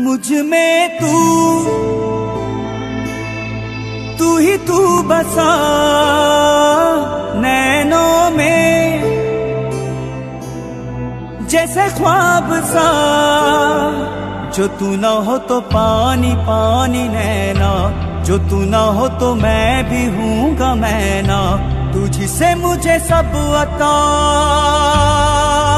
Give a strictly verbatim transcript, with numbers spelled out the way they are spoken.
मुझ में तू तू ही तू बसा नैनों में, जैसे ख्वाब सा। जो तू ना हो तो पानी पानी नैना, जो तू ना हो तो मैं भी हूँगा मैं ना। तुझसे मुझे सब अता